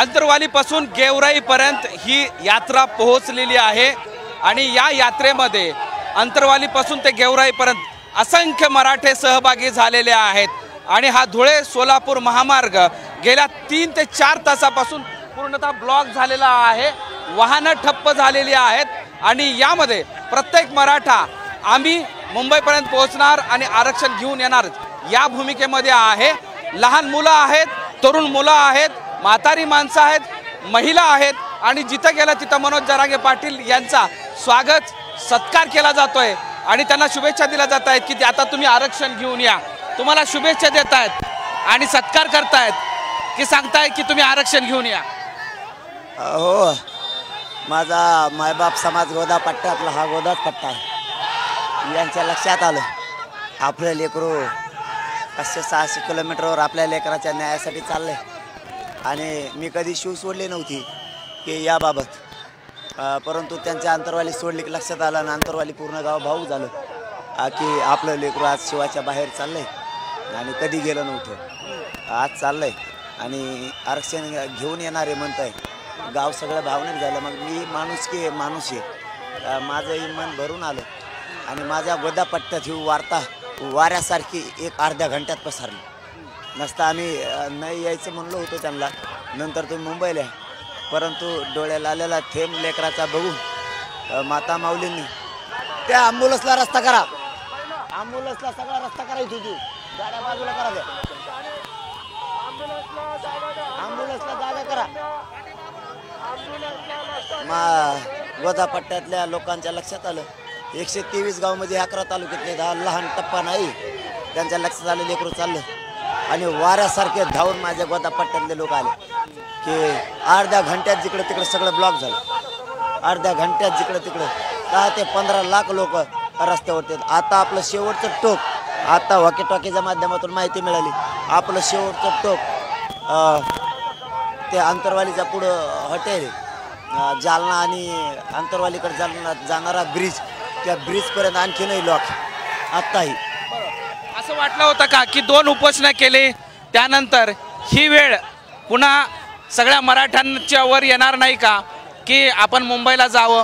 आंतरवालीपासून गेवराईपर्यंत ही यात्रा पोहोचलेली आहे आणि या यात्रेमध्ये आंतरवालीपासून ते गेवराईपर्यंत असंख्य मराठे सहभागी झालेले आहेत आणि हा धुळे सोलापूर महामार्ग गेल्या 3 ते 4 तासापासून पूर्णतः ब्लॉक झालेला आहे। वाहनं ठप्प झालेली आहेत आणि यामध्ये प्रत्येक मराठा आम्ही मुंबईपर्यंत पोहोचणार आणि आरक्षण घेऊन येणार या भूमिकेमध्ये आहे। लहान मुलं आहेत, तरुण मुलं आहेत, म्हातारी माणसं आहेत, महिला आहेत आणि जिथं गेलं तिथं मनोज जरांगे पाटील यांचा स्वागत सत्कार केला जातोय आणि त्यांना शुभेच्छा दिल्या जात आहेत की आता तुम्ही आरक्षण घेऊन या। तुम्हाला शुभेच्छा देत आहेत आणि सत्कार करतायत की सांगताय की तुम्ही आरक्षण घेऊन या। हो, माझा मायबाप समाज गोदा पट्टा आपला हा गोदाच पट्टा आहे। यांच्या लक्षात आलं आपलं लेकरू 500-600 किलोमीटरवर आपल्या लेकराच्या न्यायासाठी चाललंय आणि मी कधी शिव सोडली नव्हती की याबाबत, परंतु त्यांच्या अंतरवाली सोडली की लक्षात आलं आणि अंतरवाली पूर्ण गाव भाऊक झालं की आपलं लेकरू आज शिवाच्या बाहेर चाललंय आणि कधी गेलं नव्हतं, आज चाललंय आणि आरक्षण घेऊन येणारे म्हणताय। गाव सगळं भावनिक झालं। मग मी माणूस आहे, माझं मन भरून आलं आणि माझ्या गोदा पट्ट्यात ही वार्ता वाऱ्यासारखी एक अर्ध्या घंट्यात पसरली। नसता आम्ही नाही यायचं म्हणलो होतो त्यांना, नंतर तुम्ही मुंबईला, परंतु डोळ्याला आलेला थेंब लेकराचा बघून माता माऊलींनी त्या ॲम्ब्युलन्सला रस्ता करा, ॲम्ब्युलन्सला सगळा रस्ता करायची होती, गाड्या बाजूला करा, ॲम्ब्युलन्सला जागा करा। गोदा पट्ट्यातल्या लोकांच्या लक्षात आलं 123 गावमध्ये 11 तालुक्यातले 10 लहान टप्पा नाही, त्यांच्या लक्षात आलं लेकरू चाललं आणि वाऱ्यासारखे धावून माझ्या गोदा पट्ट्यातले लोक आले की अर्ध्या घंट्यात जिकडे तिकडे सगळं ब्लॉक झालं। अर्ध्या घंट्यात जिकडे तिकडे 10 ते 15 लाख लोक रस्त्यावरती। आता आपलं शेवटचं टोक, आता वॉकी टॉकीच्या माध्यमातून माहिती मिळाली, आपलं शेवटचं टोक ते आंतरवालीच्या पुढं हॉटेल जालना आणि आंतरवालीकडे जाणारा ब्रिज, त्या ब्रिजपर्यंत आणखीनही लॉक आत्ताही। असं वाटलं होतं का की 2 उपोषणं केले त्यानंतर ही वेळ पुन्हा सगळ्या मराठ्यांच्या वर येणार नाही का की आपण मुंबईला जावं,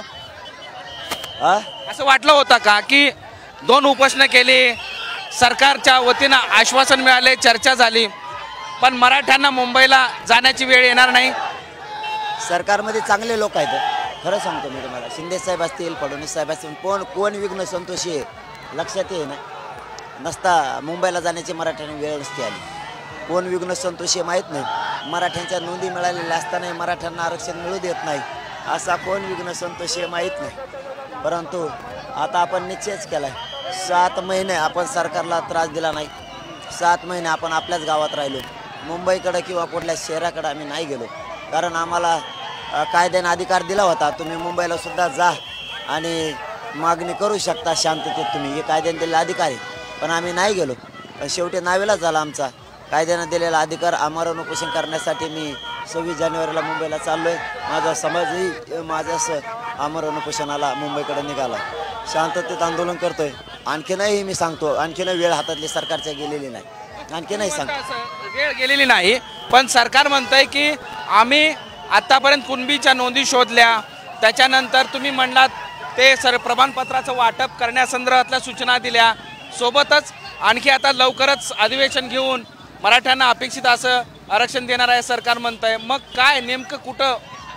असं वाटलं होतं का की 2 उपोषणं केली, सरकारच्या वतीनं आश्वासन मिळाले, चर्चा झाली, पण मराठ्यांना मुंबईला जाण्याची वेळ येणार नाही? सरकारमध्ये चांगले लोक आहेत, खरं सांगतो मी तुम्हाला। शिंदे साहेब असतील, फडणवीस साहेब असतील, कोण विघ्न संतोषी आहे लक्षात ये ना, नसता मुंबईला जाण्याची मराठ्यांनी वेळ नसती आली। कोण विघ्न संतोषी माहीत नाही, मराठ्यांच्या नोंदी मिळालेल्या असतानाही मराठ्यांना आरक्षण मिळू देत नाही, असा कोण विघ्न संतोषी माहीत नाही। परंतु आता आपण निश्चयच केला आहे, 7 महिने आपण सरकारला त्रास दिला नाही, 7 महिने आपण आपल्याच गावात राहिलो, मुंबईकडे किंवा कुठल्या शहराकडे आम्ही नाही गेलो, कारण आम्हाला कायद्याने अधिकार दिला होता, तुम्ही मुंबईला सुद्धा जा आणि मागणी करू शकता शांततेत, तुम्ही हे कायद्याने दिलेला अधिकार आहे, पण आम्ही नाही गेलो। शेवटी नावेलाच झाला आमचा कायद्यानं दिलेला अधिकार। आमरण उपोषण करण्यासाठी मी 26 जानेवारीला मुंबईला चाललो आहे, माझा समाजही माझ्याच आमरण उपोषणाला मुंबईकडे निघाला, शांततेत आंदोलन करतोय। आणखीनही मी सांगतो, आणखीन वेळ हातातली सरकारच्या गेलेली नाही, आणखीनही सांगतो वेळ गेलेली नाही, पण सरकार म्हणतंय की आम्ही आतापर्यंत कुणबीच्या नोंदी शोधल्या, त्याच्यानंतर तुम्ही म्हणलात ते प्रमाणपत्राचं वाटप करण्यासंदर्भातल्या सूचना दिल्या, सोबतच आणखी आता लवकरच अधिवेशन घेऊन मराठ्यांना अपेक्षित असं आरक्षण देणार आहे सरकार म्हणतंय। मग काय नेमकं कुठं?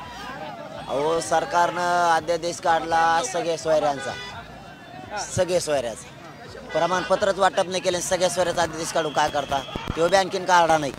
अहो, सरकारनं अध्यादेश काढला सगळ्या सोयऱ्यांचा, प्रमाणपत्रच वाटप नाही केले, सगळ्या सोयऱ्याचा अध्यादेश काढून काय करता? तो बँकेन काढा नाही,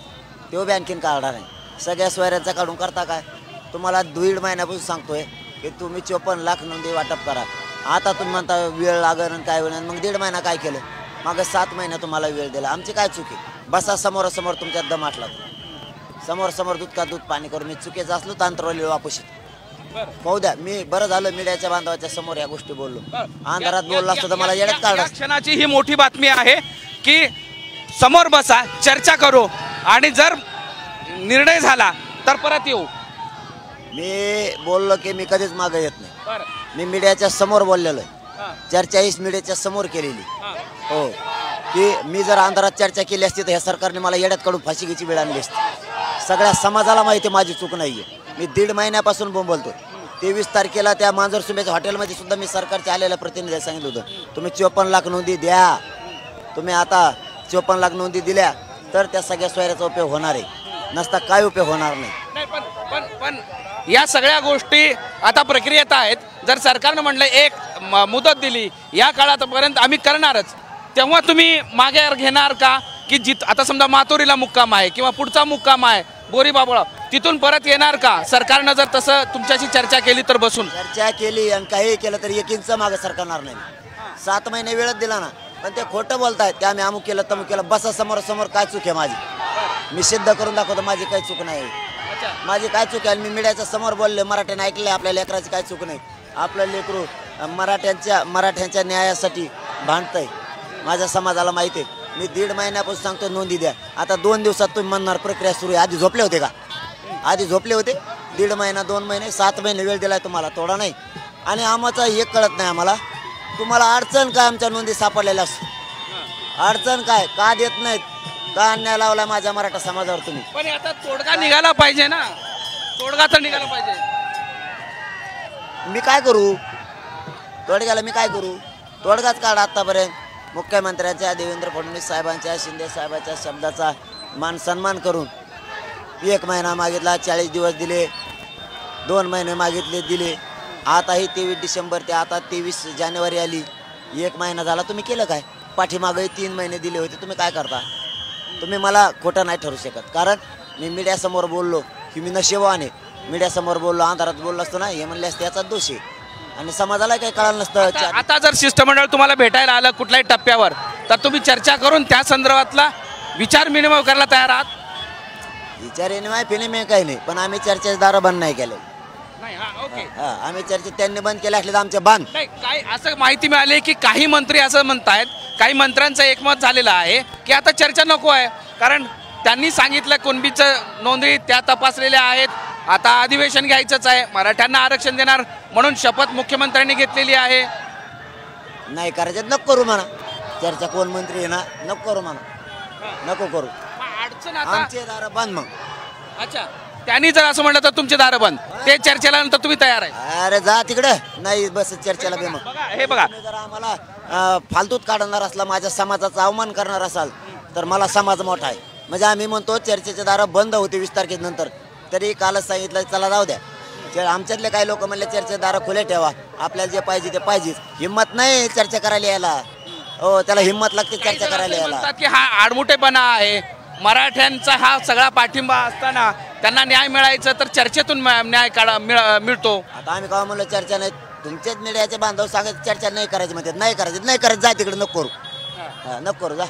सगळ्या सोयऱ्यांचा काढून करता काय? तुम्हाला 1.5 महिन्यापासून सांगतोय की तुम्ही 54 लाख नोंदी वाटप करा, आता तुम्ही म्हणता वेळ लागेल आणि काय वेळ, मग 1.5 महिना काय केलं? मागं 7 महिना तुम्हाला वेळ दिला, आमची काय चुकी? बसा समोरासमोर तुमच्यात दम आटला, समोर दूध का दूध पाणी करून मी चुकीचं असलो तर अंतरवली वापस पाहू द्या। मी बरं झालं मीडियाच्या बांधवाच्या समोर या गोष्टी बोललो, अंधारात बोलला असतो तर मला येण्यात काढलं। क्षणाची ही मोठी बातमी आहे की समोर बसा, चर्चा करू आणि जर निर्णय झाला तर परत येऊ। मी बोललो की मी कधीच मागे येत नाही, मी मीडियाच्या समोर बोललेलो आहे, चर्चा हीच मीडियाच्या समोर केलेली। हो, की मी जर अंधारात चर्चा केली असती तर ह्या सरकारने मला येड्यात काढून फाशी घ्यायची वेळ आणली असती। सगळ्या समाजाला माहिती आहे माझी चूक नाही आहे. मी 1.5 महिन्यापासून बोंबलतो. 23 तारखेला त्या मांजरसुंबेच्या हॉटेलमध्ये सुद्धा मी सरकारच्या आलेल्या प्रतिनिधीला सांगितलं होतं तुम्ही 54 लाख नोंदी द्या. तुम्ही आता 54 लाख नोंदी दिल्या तर त्या सगळ्या सोयऱ्याचा उपयोग होणार आहे, नसता काय उपयोग होणार नाही. पण या सगळ्या गोष्टी आता प्रक्रियेत आहेत. जर सरकारनं म्हटलं एक मुदत दिली या काळापर्यंत आम्ही करणारच, तेव्हा तुम्ही मागे घेणार का की आता समजा मातोरीला मुक्काम आहे किंवा पुढचा मुक्काम आहे बोरी बाबुळा, तिथून परत येणार का? सरकारनं जर तसं तुमच्याशी चर्चा केली तर बसून चर्चा केली आणि काही केलं तर 1 इंच मागं सरकारणार नाही. 7 महिने वेळच दिला ना, पण ते खोटं बोलतायत. ते आम्ही अमुक केलं तमुक केलं. बसा समोर काय चूक आहे माझी, मी सिद्ध करून दाखवतो माझी काही चूक नाही. माझी काय चूक आहे? मी मीडियाच्या समोर बोलले, मराठ्याने ऐकले, आपल्या लेकराची काय चूक नाही. आपलं लेकरू मराठ्यांच्या न्यायासाठी भांडतंय. माझ्या समाजाला माहिती आहे. मी 1.5 महिन्यापासून सांगतो नोंदी द्या. आता 2 दिवसात तुम्ही म्हणणार प्रक्रिया सुरू आहे. आधी झोपले होते का? आधी झोपले होते? 1.5 महिना 2 महिने 7 महिने वेळ दिलाय तुम्हाला, थोडा नाही. आणि आम्हाला एक कळत नाही आम्हाला, तुम्हाला अडचण काय आमच्या नोंदी सापडलेल्या असतो? अडचण काय का देत नाहीत? का अन्याय लावला माझ्या मराठा समाजावर तुम्ही? पण आता तोडगा निघाला पाहिजे ना, तोडगा तर निघाला पाहिजे. मी काय करू तोडग्याला? मी काय करू? तोडगाच काढा. आतापर्यंत मुख्यमंत्र्यांच्या, देवेंद्र फडणवीस साहेबांच्या, शिंदे साहेबांच्या शब्दाचा मान सन्मान करून 1 महिना मागितला, 40 दिवस दिले, 2 महिने मागितले दिले. आताही 23 डिसेंबर ते आता 23 जानेवारी आली, 1 महिना झाला. तुम्ही केलं काय? पाठीमागे 3 महिने दिले होते. तुम्ही काय करता? तुम्ही मला खोटं नाही ठरू शकत, कारण मी मीडियासमोर बोललो की मी नशिबाने मीडियासमोर बोललो. अंधारात बोललो असतो ना, हे म्हणले असते याचा दोष आहे आणि समाजाला काही कळालं नसतं. आता जर शिष्टमंडळ तुम्हाला भेटायला आलं कुठल्याही टप्प्यावर, तर तुम्ही चर्चा करून त्या संदर्भातला विचार विनिमय करायला तयार आहात? विचार विनिमय फिनिमय काही नाही, पण आम्ही चर्चेचे दार बंद नाही केले. आम्ही चर्चेत त्यांनी बंद केले असले तर आमचे बांध नाही. काय असं माहिती मिळाली की काही मंत्री असं म्हणतायत, काही मंत्र्यांचं एकमत झालेलं आहे की आता चर्चा नको आहे, कारण त्यांनी सांगितलं कुणबीचं नोंदी त्या तपासलेल्या आहेत, आता अधिवेशन घ्यायचंच आहे, मराठ्यांना आरक्षण देणार म्हणून शपथ मुख्यमंत्र्यांनी घेतलेली आहे. नाही करायचं नको करू म्हणा चर्चा. कोण मंत्री आहे ना, नको करू म्हणा, नको करू. अडचण आमचे दार बंद. मग अच्छा, त्यांनी जर असं म्हटलं तर तुमचे दार बंद, ते चर्चेला नंतर तुम्ही तयार आहे? अरे जा तिकडे, नाही बस चर्चेला बे. मग हे बघा, जर आम्हाला फालतूत काढणार असला, माझ्या समाजाचा अवमान करणार असाल तर मला समाज मोठा आहे. म्हणजे आम्ही म्हणतो चर्चेचे दार बंद होते 20 तारखेनंतर, तरी कालच सांगितलं चला जाऊ द्या. आमच्यातले काही लोक म्हणले चर्चेचे दार खुले ठेवा, आपल्याला जे पाहिजे ते पाहिजेच. हिंमत नाही चर्चा करायला यायला. हो, त्याला हिंमत लागते चर्चा करायला यायला. की हा आडमुठेपणा आहे, मराठ्यांचा हा सगळा पाठिंबा असताना त्यांना न्याय मिळायचं तर चर्चेतून न्याय मिळतो. आता आम्ही काय म्हणलं चर्चा नाही, तुमच्याच मीडियाचे बांधव सांगत चर्चा नाही करायची म्हणतात. नाही करायचं जा तिकडे, नको करू, नको करू जा.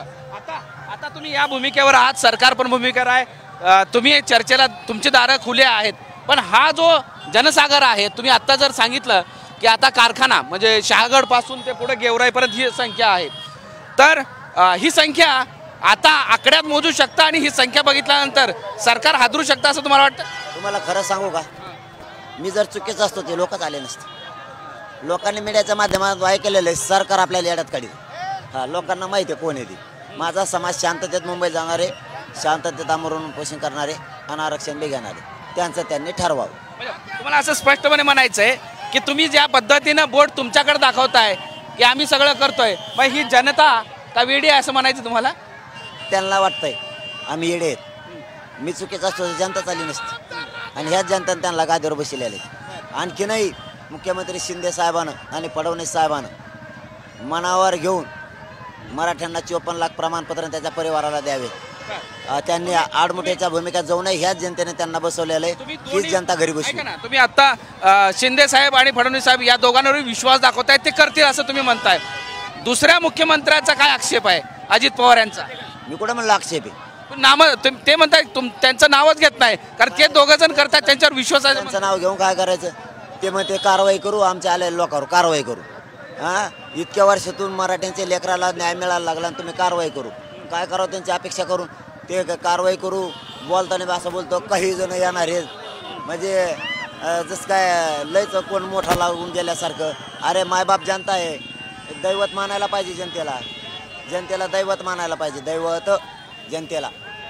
आता तुम्ही या भूमिकेवर आहात, सरकार पण भूमिकेवर आहे, तुम्ही चर्चेला तुमचे दारं खुले आहेत. पण हा जो जनसागर आहे, तुम्ही आत्ता जर सांगितलं की आता कारखाना म्हणजे शहागड पासून ते पुढे गेवराईपर्यंत ही संख्या आहे, तर ही संख्या आता आकड्यात मोजू शकता आणि ही संख्या बघितल्यानंतर सरकार हादरू शकतं असं तुम्हाला वाटतं? तुम्हाला खरं सांगू का, मी जर चुकीचं असतो ते लोकच आले नसते. लोकांनी मीडियाच्या माध्यमात ऐकलेलं आहे सरकार आपल्याला येड्यात काढी. लोकांना माहिती आहे कोण आहे ती. माझा समाज शांततेत मुंबई जाणारे, शांततेत आमरण पोषण करणारे आणि आरक्षण बी घेणारे, त्यांचं त्यांनी ठरवावं. तुम्हाला असं स्पष्टपणे म्हणायचं आहे की तुम्ही ज्या पद्धतीनं बोट तुमच्याकडे दाखवताय की आम्ही सगळं करतोय, मग ही जनता का वेडी आहे असं म्हणायचं तुम्हाला? त्यांना वाटतंय आम्ही येडे आहेत. मी चुकीचं असतो जनता चालली नसती आणि ह्याच जनताने त्यांना गादीवर बसलेले. आणखीनही मुख्यमंत्री शिंदे साहेबानं आणि फडणवीस साहेबानं मनावर घेऊन मराठ्यांना 54 लाख प्रमाणपत्र त्याच्या परिवाराला द्यावे. त्यांनी आडमुठ्याच्या भूमिका जाऊ नये, ह्याच जनतेने त्यांना बसवलेलं आहे. हीच जनता घरी बसली. तुम्ही आता शिंदे साहेब आणि फडणवीस साहेब या दोघांवर विश्वास दाखवतायत, ते करतील असं तुम्ही म्हणताय. दुसऱ्या मुख्यमंत्र्यांचा काय आक्षेप आहे अजित पवार यांचा? मी कुठं म्हणलं आक्षेप आहे? नाम ते म्हणताय त्यांचं नावच घेत नाही, कारण ते दोघं जण करतात, त्यांच्यावर विश्वास आहे. त्यांचं नाव घेऊन काय करायचं? ते म्हणते कारवाई करू, आमच्या आलेल्या लोकांवर कारवाई करू. इतक्या वर्षातून मराठ्यांच्या लेकराला न्याय मिळायला लागला आणि तुम्ही कारवाई करू. काय करावं त्यांची अपेक्षा करून ते कारवाई करू. बोलताना असं बोलतो काही जण येणार आहेत, म्हणजे जसं काय लयच कोण मोठा लागून गेल्यासारखं. अरे मायबाप जनता आहे, दैवत मानायला पाहिजे जनतेला. जनतेला दैवत मानायला पाहिजे, दैवत जनतेला.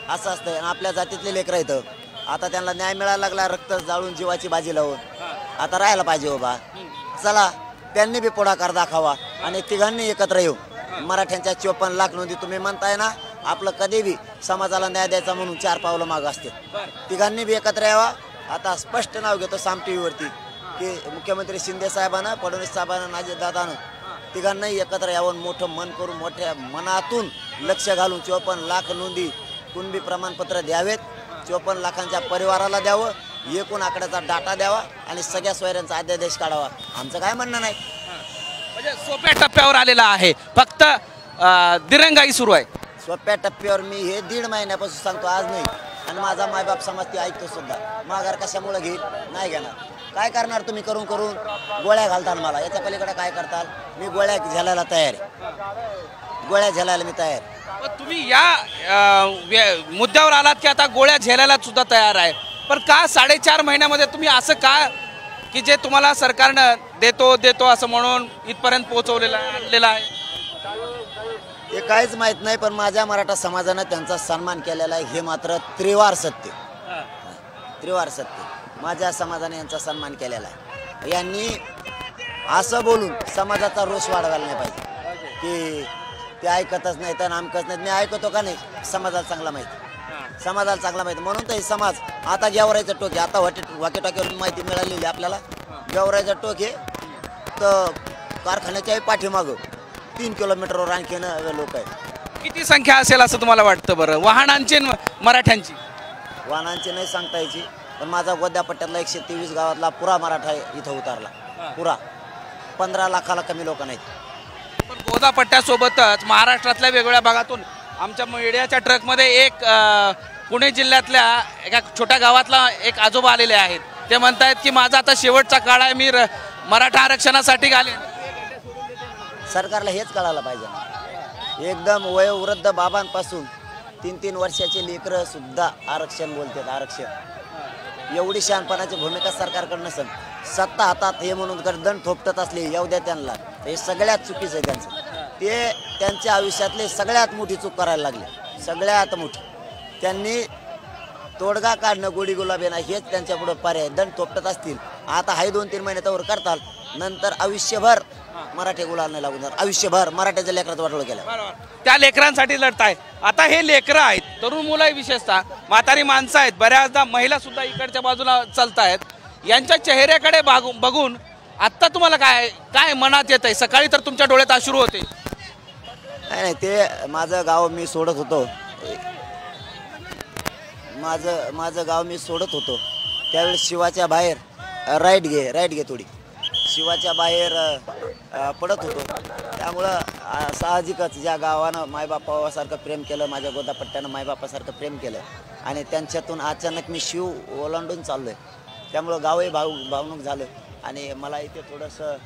असं असतं. आणि आपल्या जातीतले लेकरं इथं आता त्यांना न्याय मिळायला लागला, रक्त जाळून जीवाची बाजी लावून आता राहायला पाहिजे बाबा. चला त्यांनी बी पुढाकार दाखवा आणि तिघांनी एकत्र येऊ. मराठ्यांच्या 54 लाख नोंदी तुम्ही म्हणताय ना, आपलं कधी बी समाजाला न्याय द्यायचा म्हणून 4 पावलं मागं असते. तिघांनी बी एकत्र यावा. आता स्पष्ट नाव घेतो साम टी व्हीवरती की मुख्यमंत्री शिंदे साहेबांना, फडणवीस साहेबांना, अजितदादांना तिघांनाही एकत्र यावं, मोठं मन करून मोठ्या मनातून लक्ष घालून 54 लाख नोंदी कुणबी प्रमाणपत्र द्यावेत. 54 लाखांच्या परिवाराला द्यावं, एकूण आकड्याचा डाटा द्यावा आणि सगळ्या सोयऱ्यांचा अध्यादेश काढावा. आमचं काय म्हणणं नाही. म्हणजे सोप्या टप्प्यावर आलेला आहे, फक्त दिरंगाई सुरू आहे. सोप्या टप्प्यावर मी हे 1.5 महिन्यापासून सांगतो, आज नाही. आणि माझा मायबाप समाज ते ऐकतो सुद्धा. माघार कशामुळे घेईल? नाही घेणार. काय करणार तुम्ही? करून करून गोळ्या घालताल मला. याच्या पलीकडे काय करताल? मी गोळ्या झेलायला तयार आहे. गोळ्या झेलायला मी तयार. तुम्ही या मुद्द्यावर आलात की आता गोळ्या झेलायला सुद्धा तयार आहे, पण का 4.5 महिन्यामध्ये तुम्ही असं का की जे तुम्हाला सरकारनं देतो देतो असं म्हणून इथपर्यंत पोहोचवलेलं आणलेलं आहे? हे काहीच माहीत नाही, पण माझ्या मराठा समाजानं त्यांचा सन्मान केलेला आहे हे मात्र त्रिवार सत्य. त्रिवार सत्य. माझ्या समाजाने यांचा सन्मान केलेला आहे. यांनी असं बोलून समाजाचा रोष वाढवायला नाही पाहिजे की ते ऐकतच नाही तर आमकच नाही. मी ऐकतो का नाही? समाजाला चांगला माहिती. समाजाला चांगला माहिती म्हणून तर समाज आता गेवरायचं टोके. आता वाके टाक्यावरून माहिती मिळालेली आपल्याला. गेवरायचं टोके तर कारखान्याच्याही पाठीमागं 3 किलोमीटरवर आणखीन लोक आहेत. किती संख्या असेल असं तुम्हाला वाटतं बरं, वाहनांची मराठ्यांची? वाहनांची नाही सांगता यायची, पण माझा गोद्यापट्ट्यातला 123 गावातला पुरा मराठा इथं उतरला. पुरा 15 लाखाला कमी लोक नाहीत. पण गोदापट्ट्यासोबतच महाराष्ट्रातल्या वेगवेगळ्या भागातून आमच्या मीडियाच्या ट्रकमध्ये एक पुणे जिल्ह्यातल्या एका छोट्या गावातला एक आजोबा आलेले आहेत. ते म्हणतायत की माझा आता शेवटचा काळ आहे, मी मराठा आरक्षणासाठी घालेन. सरकारला हेच कळायला पाहिजे. एकदम वयोवृद्ध बाबांपासून 3-3 वर्षाचे लेकरं सुद्धा आरक्षण बोलतात. आरक्षण एवढी शहाणपणाची भूमिका सरकारकडे नसेल. सत्ता हातात हे म्हणून गर्दन थोपटत असले येऊ द्या त्यांना. हे सगळ्यात चुकीचं आहे त्यांचं. ते त्यांच्या आयुष्यातले सगळ्यात मोठी चूक करायला लागले. सगळ्यात मोठी. त्यांनी तोडगा काढणं, गोडी गुलाबी ना हेच त्यांच्या पुढे पर्याय. दंड थोपटत असतील आता हाय 2-3 महिने त्यावर करताल, नंतर आयुष्यभर मराठी गुलाल नाही लागून जाणार. आयुष्यभर मराठ्याच्या लेकरात वाटलं केलं. त्या लेकरांसाठी लढताय. आता हे लेकरं आहेत, तरुण मुलं विशेषतः, म्हातारी माणसं आहेत, बऱ्याचदा महिला सुद्धा इकडच्या बाजूला चालतायत. यांच्या चेहऱ्याकडे बघून आत्ता तुम्हाला काय काय मनात येत आहे? सकाळी तर तुमच्या डोळ्यात अश्रू होते. नाही, ते माझं गाव मी सोडत होतो. माझं गाव मी सोडत होतो त्यावेळेस शिवाच्या बाहेर राईट घे थोडी शिवाच्या बाहेर पडत होतो. त्यामुळं साहजिकच ज्या गावानं मायबापासारखं प्रेम केलं, माझ्या गोदापट्ट्यानं मायबापासारखं प्रेम केलं आणि त्यांच्यातून अचानक मी शिव ओलांडून चाललो आहे. त्यामुळं गावही भावणूक झालं आणि मला इथे थोडंसं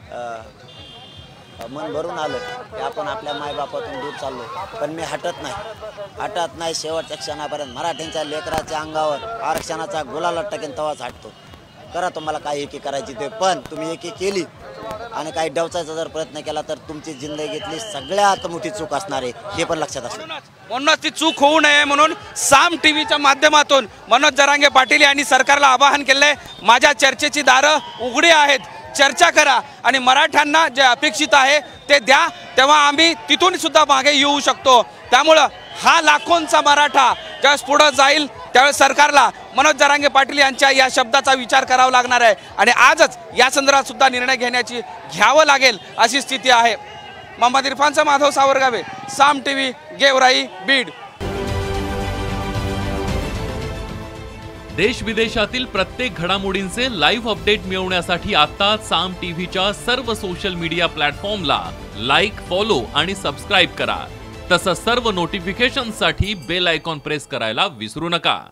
मन भरून आलं की आपण आपल्या मायबापातून दूर चाललो. पण मी हटत नाही. शेवटच्या क्षणापर्यंत मराठ्यांच्या लेकराच्या अंगावर आरक्षणाचा गुलाल टाकेन तेव्हाच हटतो. करा तुम्हाला काय एकी करायची ते, पण तुम्ही एकी केली आणि काही डवचायचा जर प्रयत्न केला तर तुमची जिंदगीतली सगळ्यात मोठी चूक असणार आहे हे पण लक्षात असतं. म्हणूनच ती चूक होऊ नये म्हणून साम टीव्हीच्या माध्यमातून मनोज जरांगे पाटील यांनी सरकारला आवाहन केलंय. माझ्या चर्चेची दारं उघडी आहेत, चर्चा करा आणि मराठ्यांना जे अपेक्षित आहे ते द्या, तेव्हा आम्ही तिथून सुद्धा मागे येऊ शकतो. त्यामुळं हा लाखोंचा मराठा ज्यावेळेस पुढं जाईल त्यावेळेस सरकारला मनोज जरांगे पाटील यांच्या या शब्दाचा विचार करावा लागणार आहे आणि आजच या संदर्भात सुद्धा निर्णय घ्यावं लागेल अशी स्थिती आहे. मोहम्मद इरफानचा माधव सावरगावे, साम टीव्ही, गेवराई, बीड. देश विदेशातील प्रत्येक घडामोडींचे लाईव्ह अपडेट मिळवण्यासाठी आता साम टीव्हीच्या सर्व सोशल मीडिया प्लॅटफॉर्मला लाईक, फॉलो आणि सबस्क्राईब करा. तसंच सर्व नोटिफिकेशनसाठी बेल आयकॉन प्रेस करायला विसरू नका.